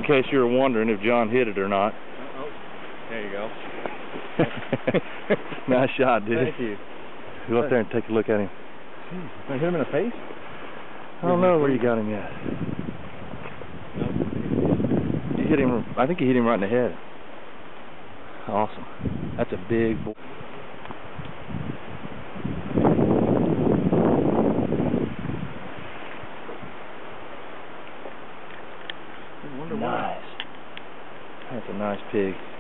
case you were wondering if John hit it or not. Oh, there you go. Nice shot, dude. Thank you. Go up there and take a look at him. Can I hit him in the face? I don't know where you got him yet. You hit him. I think you hit him right in the head. Awesome. That's a big boy. Nice. That's a nice pig.